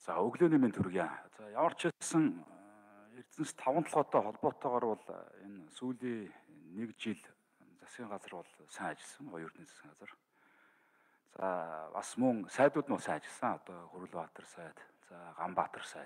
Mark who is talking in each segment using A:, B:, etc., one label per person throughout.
A: За өглөөний мэнд хүргье. За ямар ч хэлсэн Эрдэнэс 5 толгойтой холбоотойгоор бол энэ сүүлийн 1 жил засгийн газар бол сайн ажилласан. Оюутны засгийн газар. За бас мөн сайдууд нь сайн ажилласан. Одоо Хөрөлбаатар сайд, за Ганбаатар сайд.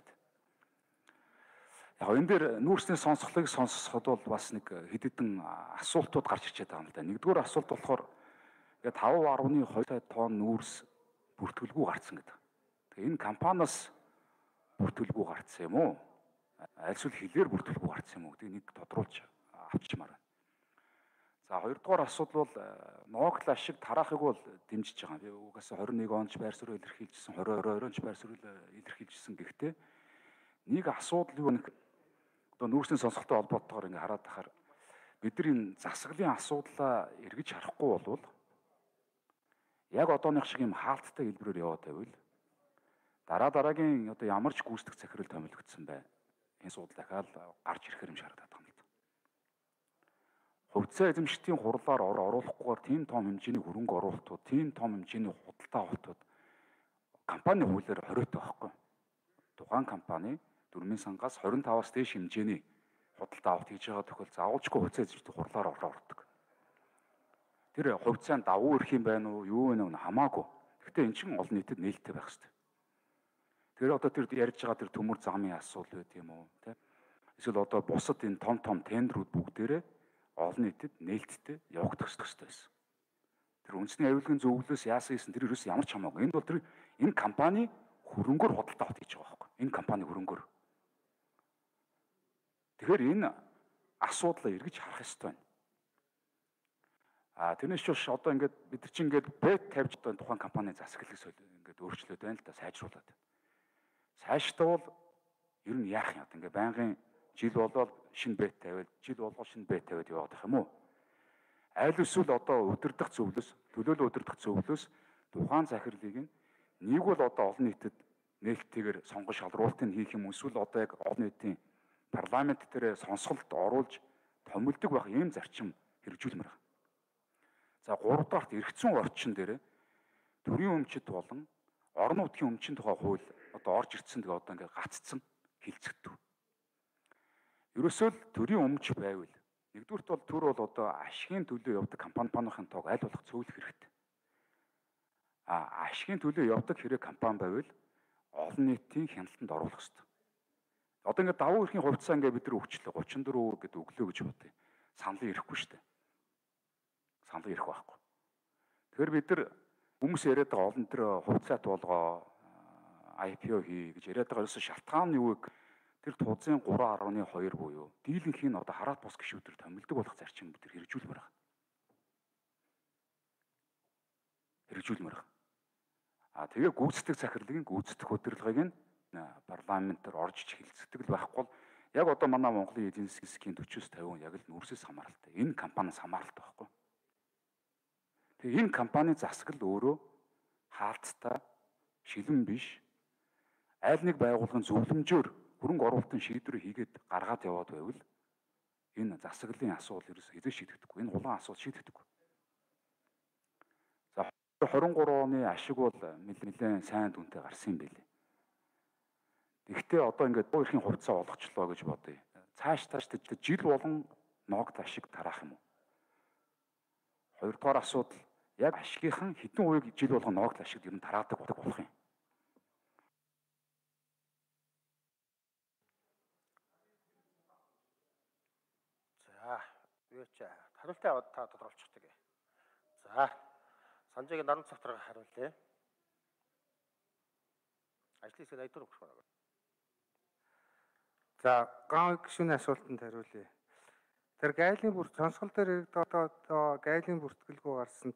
A: Яг энэ дээр нүүрсний сонсголыг сонсоход бол бас нэг хэд хэдэн асуултууд гарч ирчээд байгаа юм л да. Нэгдүгээр асуулт болохоор ингээд 5.2 тонн нүүрс бүртгэлгүй гарцсан гэдэг. Тэгээ энэ компаниас бүртгэлгүй гарцсан юм уу? Аль эсвэл хилээр бүртгэлгүй гарцсан юм уу гэдгийг нэг тодруулж авчмаар байна. За хоёрдугаар асуудал бол ноогл ашиг тараахыг бол дэмжиж байгаа. Би угаасаа 21 онд ч байр суурь илэрхийлжсэн, 2022 ч байр суурь илэрхийлжсэн. Гэхдээ нэг асуудал юу нэг одоо нүүрсний сонсголтой холбоотойгоор ингээ хараад тахаар бид нар энэ засаглалын асуудлаа эргэж харахгүй болвол яг одооных шиг юм хаалттай хэлбэрээр яваад байвал дараагийн одоо ямар ч гүйцэтгэх захирал томилогдсон бай. Энэ асуудал дахиад гарч ирэхээр юм шаардаад байгаа юм л да. Хувьцаа эзэмшигчдийн хурлаар оруулахгүйгээр тийм том хэмжээний хөрөнгө оруулалтууд, тийм том хэмжээний худалдаа авалтууд компани хуулиар хориотой байхгүй. Тухайн компани дөрмийн сангаас 25-аас дээш хэмжээний худалдаа авалт хийж байгаа тохиол заавалжгүй хувьцаа эзэмшигчдийн хурлаар ордог. Тэр хувьцаанд давуу ирэх юм байна уу, юу вэ нэ хамаагүй. Гэхдээ эн чинь олон нийтэд нээлттэй байх хэрэгтэй. Тэр одоо тэр ярьж байгаа тэр төмөр замын асуудал байт юм уу, тэ? Эсвэл одоо бусад энэ том тендерүүд бүгдээрээ олон нийтэд нээлттэй явагдах хэрэгтэй байсан. Тэр үндэсний аюулгын зөвлөлөөс яасан гэсэн тэр ерөөс ямар ч хамаагүй. Энд бол тэр энэ компани хөрөнгөөр худалдаа авалт хийж байгаа байхгүй. Энэ компани хөрөнгөөр. Тэгэхээр энэ асуудлаа эргэж харах ёстой байна. Тэрнээс ч биш одоо ингээд бид нар чинь ингээд бет тавьж одоо тухайн компани засаглалыг ингээд өөрчлөөд байна л да, сайжруулад. Цаашдаа бол ер нь яах юм одоо ингээд байнгын жил болоод шинэ бет тавиад, жил болгоо шинэ бет тавиад яваад байх юм уу? Аль эсвэл одоо удирдах зөвлөс, төлөөлөл удирдах зөвлөс тухайн захирлыг нэг бол одоо олон нийтэд нээлттэйгээр сонгон шалруултыг хийх юм эсвэл одоо яг олон нийтийн парламент дээр сонсголт оруулж томилдог байх ийм зарчим хэрэгжүүлмээр байна. За 3 дахь эргэцэн орчин дээр төрийн өмчит болон орон нутгийн өмчийн тухай хууль одоо орж ирсэн тэгээ одоо ингээд гаццсан хилцэгдэв. Ерөөсөө л төрийн өмч байвал нэгдүгürt бол төр бол одоо ашигын төлөө явдаг компанийн тоог аль болох цөөлөх хэрэгтэй. Ашигын төлөө явдаг хэрэг компани байвал олон нийтийн хяналтанд оруулах хэрэгтэй. Одоо ингээд давуу эрхийн хувьцаа ингээд бид нар өгчлөө 34% гэдэг өглөө гэж бодъё. Саналын ирэхгүй шүү дээ. Санал ирэх байхгүй. Тэгэхээр бид нар хүмүүс яриад байгаа олон төр хувьцаат болгоо IPO хий гэж яриад байгаа ерөөсө шалтгаан нь юу вэ? Тэр тузын 3.2 буюу дийлэнхийн одоо хараат бус гишүүдээр томилдог болох зарчим бид нар хэрэгжүүлмээр байна. Хэрэгжүүлмээр байна. Тэгээ гүйцэтгэх захирлын гүйцэтгэх удирдлагыг нь парламентаар орж хилцдэг л байхгүй бол яг одоо манай Монголын эдийн засгийн 40-50% яг л нүүрсээс хамааралтай. Энэ компаниас хамааралтай байхгүй. Тэгээ энэ компани засаглал өөрөө хаалттай, шилэн биш, аль нэг байгууллагын зөвлөмжөөр хөрөнгө оруулалтын шийдвэр хийгээд гаргаад яваад байвал энэ засаглалын асуудал ерөөсөө хэзээ шийдэгдэхгүй. Энэ улаан асуудал шийдэгдэхгүй. За 23 оны ашиг бол нэлээд сайн дүнтэй гарсан юм билээ. Гэхдээ одоо ингээд боо эрхийн хувьцаа олгочлоо гэж бодъё. Цааш жил болгон ноогд ашиг тараах юм уу? Хоёрдугаар асуудал яг ашигийнхан хэдэн хувийг жил болгон ноогд ашигт ер нь тараадаг болох юм.
B: За, юу ч хариултаа аваад та тодорхойлчихдаг. За, санджийг наран цогтор хариулъя. Ажлын хэсэг айдуур өгөх байна.
C: За, ган гишүүний асуултанд хариулъя. Тэр гайлын бүрт сонсгол дээр одоо гайлын бүртгэлгүй гарсан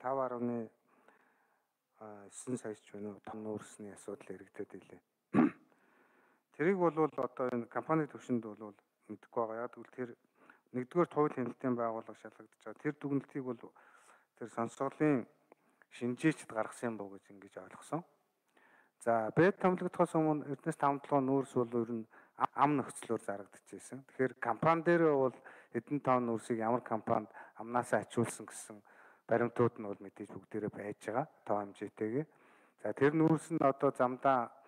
C: 5.9 сая ч байна уу тонн нүүрсний асуудал иргэдэд илээ. Тэрийг бол одоо энэ компани төвшөнд бол мэдэхгүй байгаа. Яг тэгвэл тэр нэгдүгээр хууль хяналтын байгууллага шалгагдаж байгаа. Тэр дүгнэлтийг бол тэр сонсголын шинжээчд гаргасан боо гэж ингэж ойлгосон. За, бед томилогдохоос өмнө Эрдэнэс 5 толгой нүүрс бол ер нь ам нөхцлөөр зарагдчихсэн. Тэгэхээр компани дээр бол хэдэн тонн нүүрсийг ямар компанид амнаасаа ачуулсан гэсэн баримтууд нь бол мэдээж бүгдээрээ байж байгаа тоо хэмжээтэйгээ. За тэр нүүрс нь одоо замдаа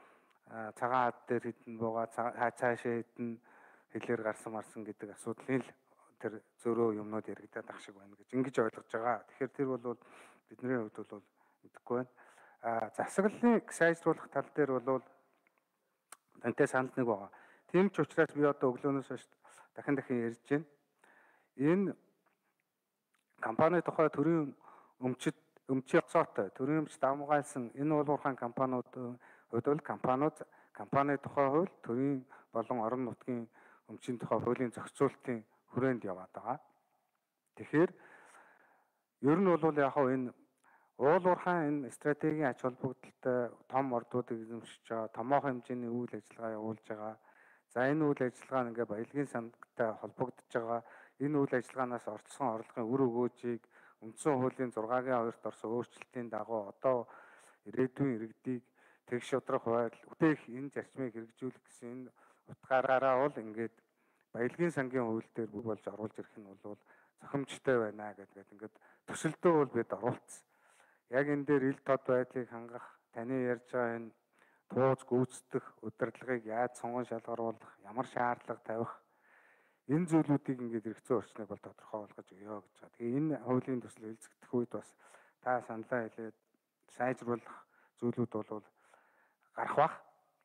C: цагаан хад дээр хідэн буугаа цаашаа хідэн хэлээр гарсан марсан гэдэг асуудлын л тэр зөрөө юмнууд яригадаад ах шиг байна гэж ингэж ойлгож байгаа. Тэгэхээр тэр бол бидний хувьд бол мэдэхгүй байна. Засаглалыг сайжруулах тал дээр бол тантай санал нэг байгаа. Тийм ч учраас би одоо өглөөнөөс хойш дахин ярьж байна. Энэ компани тухай төрийн өмчийн оцоотой төрийн өмч давмгайлсан энэ уулуурхайн компаниуд хувьд бол компани тухай хууль төрийн болон орон нутгийн өмчийн тухай хуулийн зохицуулалтын хүрээнд яваад байгаа. Тэгэхээр ер нь бол яг энэ уулуурхайн энэ стратегийн ач холбогдолтой том ордуудыг эзэмшиж байгаа, томоохон хэмжээний үйл ажиллагаа явуулж байгаа. За энэ үйл ажиллагаа нь ингээ баялагын сандтай холбогдож байгаа. Энэ үйл ажиллагаанаас орцсон орлогын үр өгөөжийг үндсэн хуулийн 6-гийн 2-т орсон өөрчлөлтийн дагуу одоо ирээдүйн иргэдийг тэгш шудрах байдал үтээх энэ зарчмыг хэрэгжүүлэх гэсэн энэ утгаараа бол ингээд баялагын сангийн хууль дээр бүх болж оруулж ирэх нь бол зохимжтой байна гэдэг ингээд төсөлдөө бол бид оруулсан. Яг энэ дээр ил тод байдлыг хангах, таны ярьж байгаа энэ тууз гүйцэтгэх удирдлагыг яаж сонгон шалгаруулах, ямар шаардлага тавих энэ зүйлүүдийг ингээд хэрэгцээ орчныг бол тодорхой болгож өгөө гэж байна. Тэгээ энэ хуулийн төсөл хэлцэгдэх үед бас та саналаа хэлээд сайжруулах зүйлүүд бол гарах бах.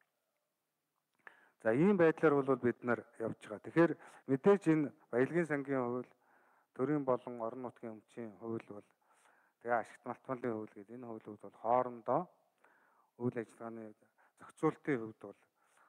C: За ийм байдлаар бол бид нар явж байгаа. Тэгэхээр мэдээж энэ баялагын сангийн хууль, төрийн болон орон нутгийн өмчийн хууль бол тэгээ ашигт малтмалын хууль гэдэг энэ хуулиуд бол хоорондоо үйл ажиллагааны зохицуулалтын хувьд бол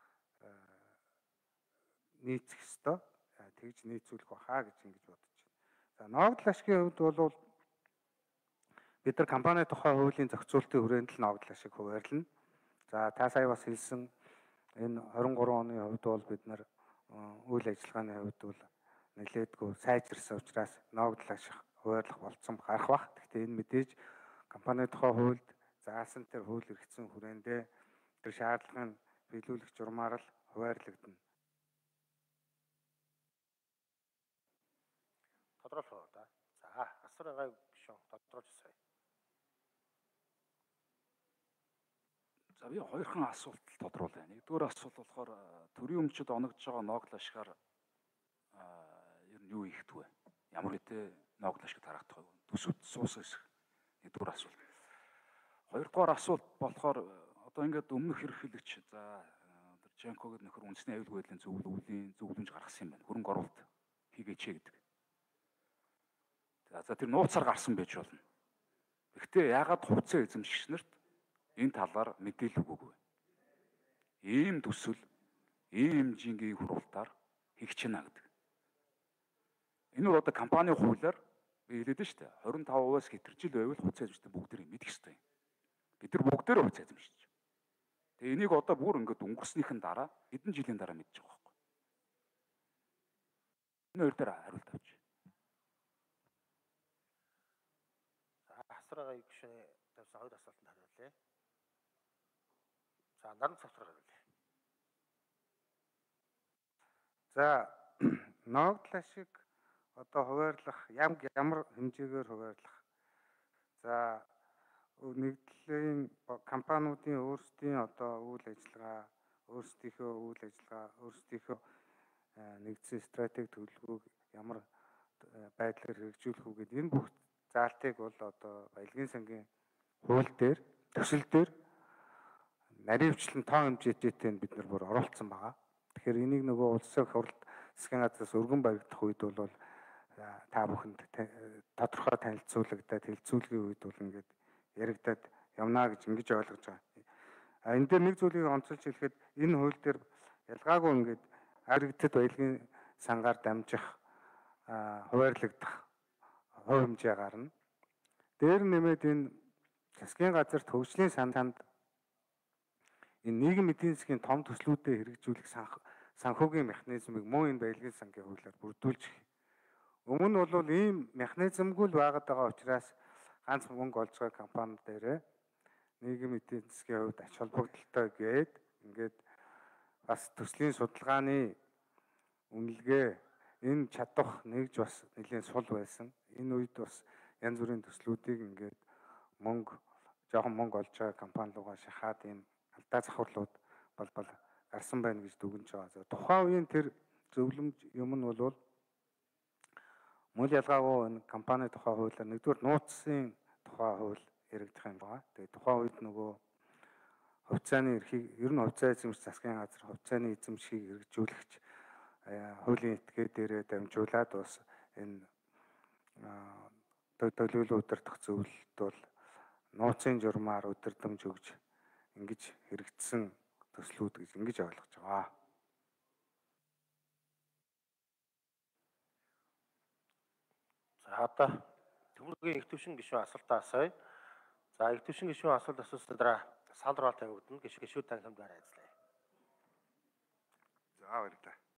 C: нийцэх ёстой. Тэгж нийцүүлэх бахаа гэж ингэж бодож байна. За ногдол ашигын хувьд бол бид нар компани тухай хуулийн зохицуулалтын хүрээнд л ногдол ашиг хуваарлана. За та сая бас хэлсэн энэ 23 оны хувьд бол бид нар үйл ажиллагааны хувьд бол нэлээдгүй сайжирсан учраас ногдол ашиг хуваарлах болцсон гарах бах. Гэхдээ энэ мэдээж компани тухай хуульд заасан тэр хууль эргэцсэн хүрээндээ тэр шаардлагын биелүүлэх журмаар л хуваарлагдана.
B: Тодруулах уу да. За асар гай гişүн тодруулж сая.
A: За би хоёрхан асуулт тодруулъя. Нэгдүгээр асуулт болохоор төрийн өмчөд оногдож байгаа ногдол ашгаар ер нь юу хийх вэ? Ямар үедээ ногдол ашиг тарахдах вэ? Төсөвт суусан хэсэг. Нэгдүгээр асуулт. Хоёрдугаар асуулт болохоор одоо ингээд өмнөх ерөнхийлөгч за Женко гэдэг нөхөр үндэсний аюулгүй байдлын зөвлөмж гаргасан юм байна. Хөрөнгө оруулалт хийгээч гэдэг. За тэр нууцаар гарсан байж болно. Гэхдээ яагаад хувьцаа эзэмшигч нарт энэ талаар мэдээлэл өгөөгүй. Ийм төсөл, ийм хэмжээний хуралдаар хийх чинь гэдэг. Энэ бол одоо компани хуулиар би хэлээд шүү дээ. 25%-аас хэтэржил байвал хувьцаа эзэмшдэг бүгдийг мэдэх ёстой юм. Бид нар бүгдээрээ хувьцаа эзэмшиж. Тэгээ энийг одоо бүр ингээд өнгөрснийхэн дараа хэдэн жилийн дараа мэдчих واخхой. Энэ хоёр дээр хариулт авч.
B: Асрагай гişүний тавьсан хоёр асуултанд хариулъя. За наран цогцроо хариулъя.
C: За ногдол ашиг одоо хуваарлах ямар хэмжээгээр хуваарлах. За нэгдлийн компаниудын өөрсдийн одоо үйл ажиллагаа, өөрсдийнхөө нэгдсэн стратеги төлөвлөгөөг ямар байдлаар хэрэгжүүлэх үү гэдэг энэ бүх заалтыг бол одоо баялагын сангийн хууль дээр, төсөл дээр наривчлан тоо хэмжээтэй бид нар бүр оруулсан байгаа. Тэгэхээр энийг нөгөө улсын хурлд засгийн газраас өргөн баригдах үед бол та бүхэнд тодорхой танилцуулагдаад хэлцүүлгийн үед бол ингээд яригадад явна гэж ингэж ойлгож байгаа. Энэ дээр нэг зүйлийг онцолж хэлэхэд энэ хууль дээр ялгаагүй ингээд харигддаг баялагын сангаар дамжих хуваарлагдах хувь хэмжээ гарна. Дээр нэмээд энэ засгийн газар төвчлийн санд энэ нийгмийн эдийн засгийн том төслүүдэд хэрэгжүүлэх санхүүгийн механизмыг мөн энэ баялагын сангийн хуулиар бүрдүүлж өмнө нь бол ийм механизмгүй л байгаад байгаа учраас ганц мөнгө олж байгаа компани дээр нийгмийн эдийн засгийн хувьд ач холбогдолтой гээд ингээд бас төслийн судалгааны үнэлгээ энэ чадах нэгж бас нэлийн сул байсан. Энэ үед бас янз бүрийн төслүүдийг ингээд жоохон мөнгө олж байгаа компани руугаа шахаад ийм алдаа завхарлууд балбал гарсан байна гэж дүгнэж байгаа. За тухайн үеийн тэр зөвлөмж юм нь бол мөн ялгаагүй энэ компани тухай хуулиар нэгдүгээр нууцын тухай хууль яригдах юм байна. Тэгээ тухайн үед нөгөө хувьцааны эрхийг ер нь хувьцаа эзэмш засгийн газар хувьцааны эзэмшгийг хэрэгжүүлэгч хуулийн этгээд дээрээ дамжуулаад бас энэ төлөвлөлөө удирдах зөвлөлд бол нууцын журмаар удирдамж өгж ингэж хэрэгжсэн төслүүд гэж ингэж ойлгож байгаа.
B: За одоо Төмөргийн их төвшин гишүүн асуултаа асууя. За их төвшин гишүүн асуулт асуусан дараа санал хураалт тавигдана. Гишүүд танхимдаар айцлаа.
D: За баярлалаа.